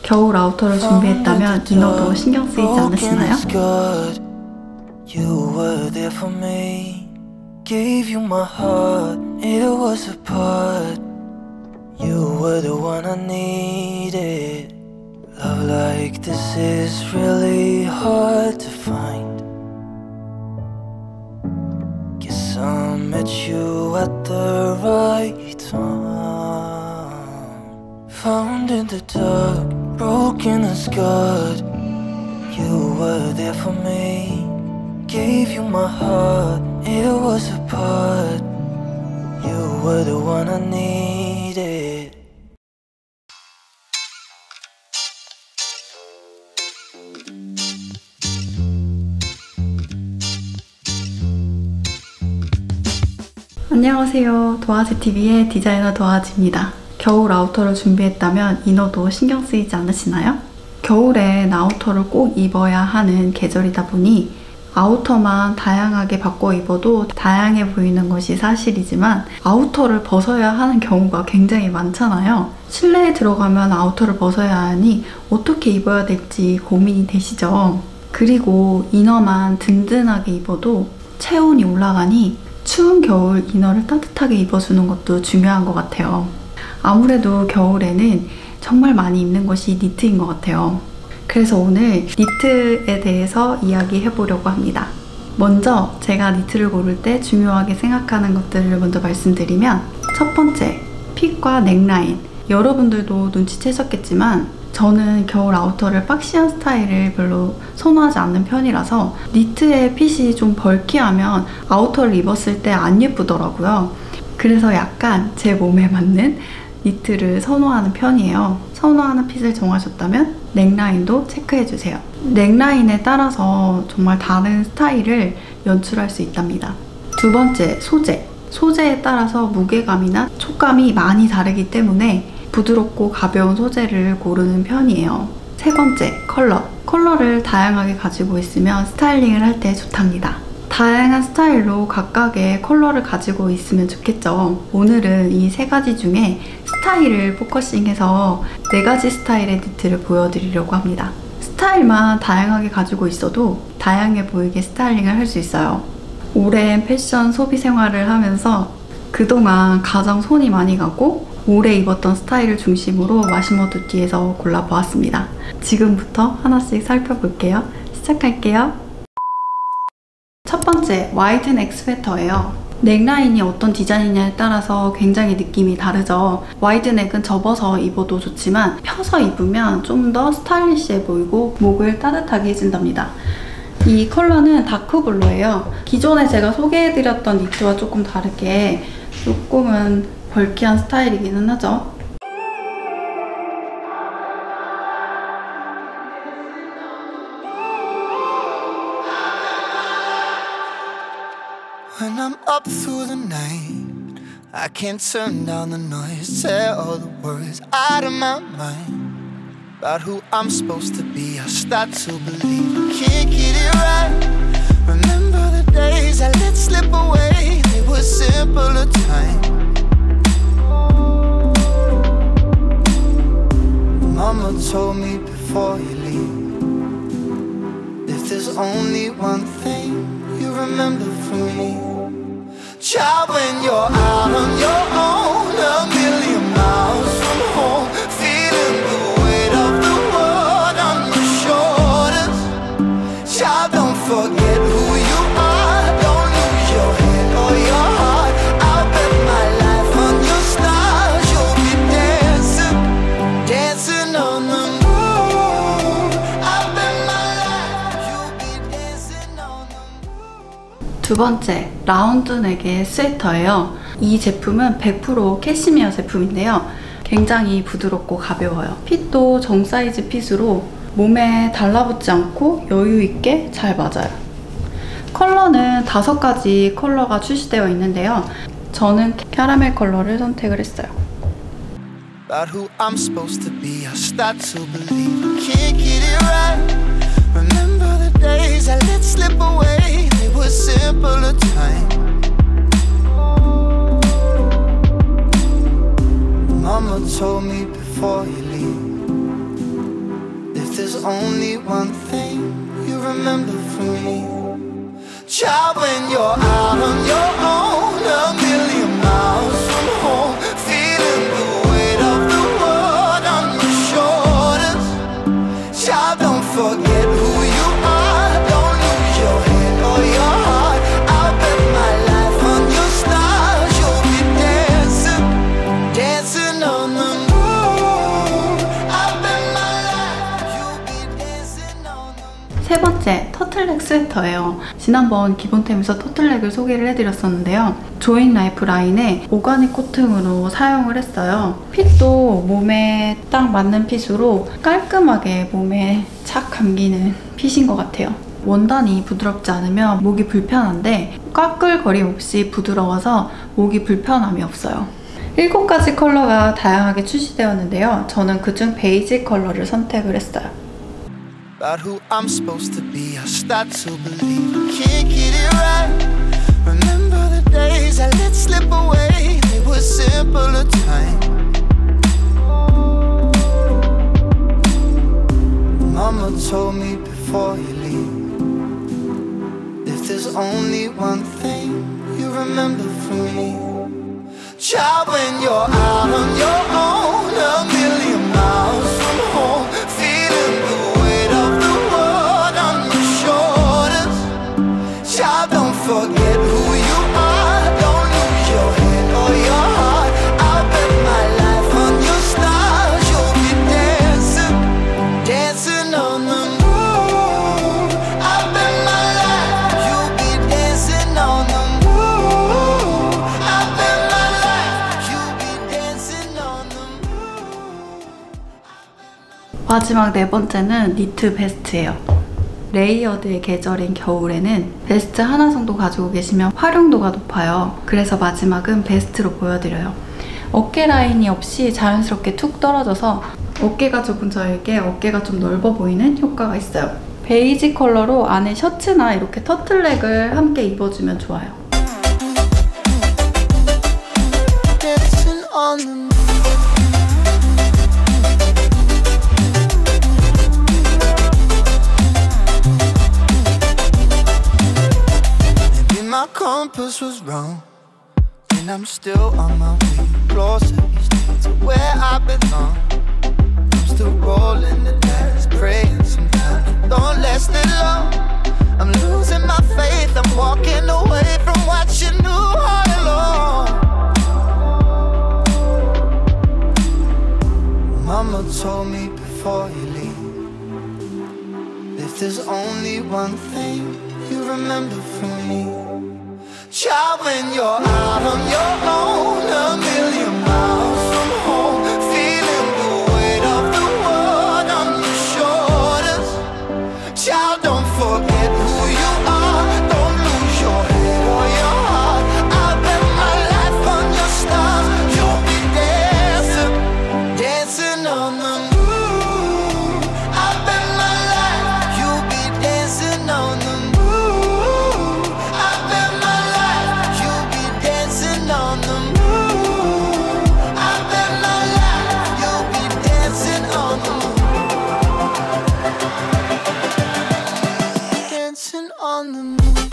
겨울 아우터를 준비했다면 이너도 신경 쓰이지 않으시나요? You were there for me. Gave you my heart, it was a part. You were the one I needed. Love like this is really hard to find. Guess I met you at the right time. Found in the dark, broken and scarred. You were there for me. Gave you my heart, it was a part. You were the one I needed. 안녕하세요. 도화지TV의 디자이너 도화지입니다. 겨울 아우터를 준비했다면 이너도 신경 쓰이지 않으시나요? 겨울엔 아우터를 꼭 입어야 하는 계절이다 보니 아우터만 다양하게 바꿔 입어도 다양해 보이는 것이 사실이지만 아우터를 벗어야 하는 경우가 굉장히 많잖아요. 실내에 들어가면 아우터를 벗어야 하니 어떻게 입어야 될지 고민이 되시죠? 그리고 이너만 든든하게 입어도 체온이 올라가니 추운 겨울 이너를 따뜻하게 입어주는 것도 중요한 것 같아요. 아무래도 겨울에는 정말 많이 입는 것이 니트인 것 같아요. 그래서 오늘 니트에 대해서 이야기해 보려고 합니다. 먼저 제가 니트를 고를 때 중요하게 생각하는 것들을 먼저 말씀드리면, 첫 번째, 핏과 넥라인. 여러분들도 눈치채셨겠지만 저는 겨울 아우터를 박시한 스타일을 별로 선호하지 않는 편이라서 니트의 핏이 좀 벌키하면 아우터를 입었을 때 안 예쁘더라고요. 그래서 약간 제 몸에 맞는 니트를 선호하는 편이에요. 선호하는 핏을 정하셨다면 넥라인도 체크해주세요. 넥라인에 따라서 정말 다른 스타일을 연출할 수 있답니다. 두 번째, 소재. 소재에 따라서 무게감이나 촉감이 많이 다르기 때문에 부드럽고 가벼운 소재를 고르는 편이에요. 세 번째, 컬러. 컬러를 다양하게 가지고 있으면 스타일링을 할 때 좋답니다. 다양한 스타일로 각각의 컬러를 가지고 있으면 좋겠죠. 오늘은 이 세 가지 중에 스타일을 포커싱해서 4가지 스타일의 니트를 보여드리려고 합니다. 스타일만 다양하게 가지고 있어도 다양해 보이게 스타일링을 할 수 있어요. 오랜 패션 소비 생활을 하면서 그동안 가장 손이 많이 가고 오래 입었던 스타일을 중심으로 마시모 두띠에서 골라보았습니다. 지금부터 하나씩 살펴볼게요. 시작할게요. 첫 번째, 와이드넥 스웨터예요. 넥라인이 어떤 디자인이냐에 따라서 굉장히 느낌이 다르죠. 와이드넥은 접어서 입어도 좋지만 펴서 입으면 좀 더 스타일리시해 보이고 목을 따뜻하게 해준답니다. 이 컬러는 다크블루예요. 기존에 제가 소개해드렸던 니트와 조금 다르게 조금은 벌키한 스타일이기는 하죠. When I'm up through the night, I can't turn down the noise, tear all the worries out of my mind. About who I'm supposed to be, I start to believe I can't get it right. Remember the days I let slip away, they were simpler times. Mama told me before you leave, if there's only one thing you remember from me, child, when you're out on your own, a million miles from home, feeling the weight of the world on your shoulders. Child, don't forget who you are, don't lose your head or your heart. I'll bet my life on your stars, you'll be dancing, dancing on the moon. I'll bet my life, you'll be dancing on the moon. 두 번째, 라운드넥의 스웨터예요. 이 제품은 100% 캐시미어 제품인데요. 굉장히 부드럽고 가벼워요. 핏도 정 사이즈 핏으로 몸에 달라붙지 않고 여유 있게 잘 맞아요. 컬러는 5가지 컬러가 출시되어 있는데요. 저는 캐러멜 컬러를 선택을 했어요. About who I'm supposed to be, I start to believe I can't get it right. Remember the days I let slip away, they were simpler times. Mama told me before you leave, there's only one thing you remember from me, child, when you're out on your own, a million miles from home, feeling the weight of the world on your shoulders. Child, don't forget who you are, don't lose your head or your heart. I'll bet my life on your stars, you'll be dancing, dancing on the moon. I'll bet my life, you'll be dancing on the moon. 세 번째, 터틀넥 스웨터예요. 지난번 기본템에서 터틀넥을 소개를 해드렸었는데요. 조인 라이프 라인의 오가닉 코팅으로 사용을 했어요. 핏도 몸에 딱 맞는 핏으로 깔끔하게 몸에 착 감기는 핏인 것 같아요. 원단이 부드럽지 않으면 목이 불편한데 까끌거림 없이 부드러워서 목이 불편함이 없어요. 7가지 컬러가 다양하게 출시되었는데요. 저는 그중 베이지 컬러를 선택을 했어요. About who I'm supposed to be, I start to believe I can't get it right. Remember the days I let slip away, they were simpler times. Mama told me before you leave, if there's only one thing you remember from me, child, when you're out on your own, a million miles from home, feeling the weight of the world on your shoulders. Child, don't forget who you are, don't lose your head or your heart. I'll bet my life on your stars, you'll be dancing, dancing on the moon. I'll bet my life, you'll be dancing on the moon. I'll bet my life, you'll be dancing on the moon. 마지막 네 번째는 니트 베스트예요. 레이어드의 계절인 겨울에는 베스트 하나 정도 가지고 계시면 활용도가 높아요. 그래서 마지막은 베스트로 보여드려요. 어깨 라인이 없이 자연스럽게 툭 떨어져서 어깨가 좁은 저에게 어깨가 좀 넓어 보이는 효과가 있어요. 베이지 컬러로 안에 셔츠나 이렇게 터틀넥을 함께 입어주면 좋아요. Dancing on the moon. Maybe my compass was wrong, and I'm still on my way closer each day to where I belong. I'm still rolling the dice, praying sometimes it don't last that long. I'm losing my faith, I'm walking away from what you knew all along. Mama told me before you leave, if there's only one thing you remember from me, child, when you're out on your own, a million miles from home, feeling the weight of the world on your shoulders. Child, don't forget who you are, don't lose your head or your heart. I'll bet my life on your stars, you'll be dancing, dancing on the moon. I'll bet my life, you'll be dancing on the moon. I'll bet my life, you'll be dancing on the moon. I'll bet my life, you'll be dancing on the moon. Dancing on the moon.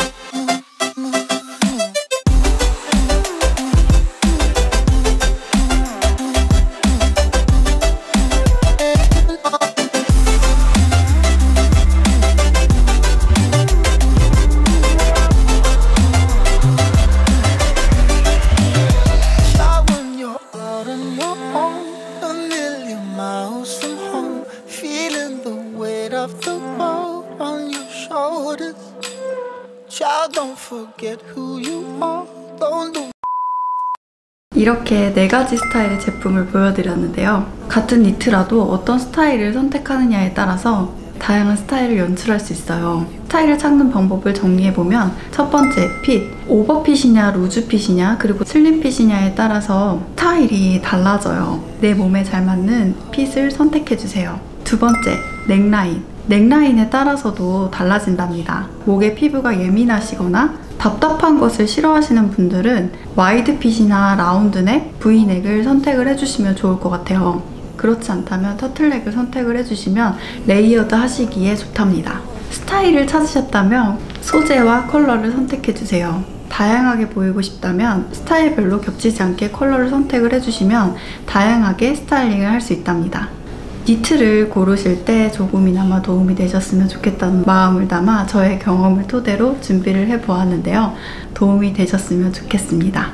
Child, when you're out on your own, a million miles from home, feeling the weight of the world on your shoulders. Child, don't forget who you are, don't do. 이렇게 4가지 스타일의 제품을 보여드렸는데요. 같은 니트라도 어떤 스타일을 선택하느냐에 따라서 다양한 스타일을 연출할 수 있어요. 스타일을 찾는 방법을 정리해보면 첫 번째, 핏. 오버핏이냐 루즈핏이냐 그리고 슬림핏이냐에 따라서 스타일이 달라져요. 내 몸에 잘 맞는 핏을 선택해주세요. 두 번째, 넥라인. 넥라인에 따라서도 달라진답니다. 목의 피부가 예민하시거나 답답한 것을 싫어하시는 분들은 와이드 핏이나 라운드 넥, V넥을 선택을 해주시면 좋을 것 같아요. 그렇지 않다면 터틀넥을 선택을 해주시면 레이어드 하시기에 좋답니다. 스타일을 찾으셨다면 소재와 컬러를 선택해주세요. 다양하게 보이고 싶다면 스타일별로 겹치지 않게 컬러를 선택을 해주시면 다양하게 스타일링을 할 수 있답니다. 니트를 고르실 때 조금이나마 도움이 되셨으면 좋겠다는 마음을 담아 저의 경험을 토대로 준비를 해보았는데요. 도움이 되셨으면 좋겠습니다.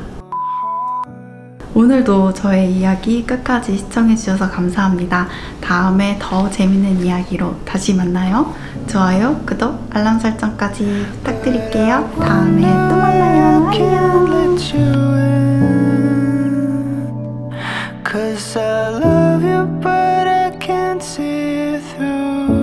오늘도 저의 이야기 끝까지 시청해주셔서 감사합니다. 다음에 더 재밌는 이야기로 다시 만나요. 좋아요, 구독, 알람 설정까지 부탁드릴게요. 다음에 또 만나요. 안녕. Cause I love you but I can't see you through.